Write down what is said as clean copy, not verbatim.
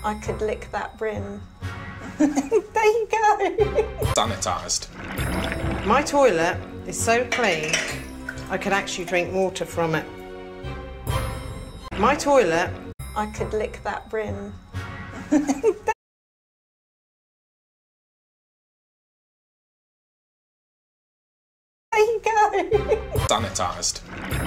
I could lick that brim. There you go. Sanitised. My toilet is so clean, I could actually drink water from it. My toilet, I could lick that brim. There you go. Sanitised.